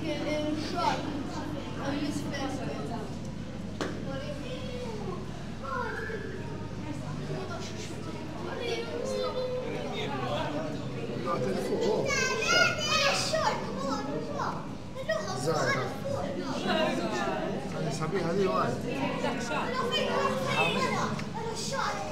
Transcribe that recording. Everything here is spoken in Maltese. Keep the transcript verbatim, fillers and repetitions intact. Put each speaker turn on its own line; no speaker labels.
che è un short, non mi spiace.
No, telefono. Zara. Sabiha di għal.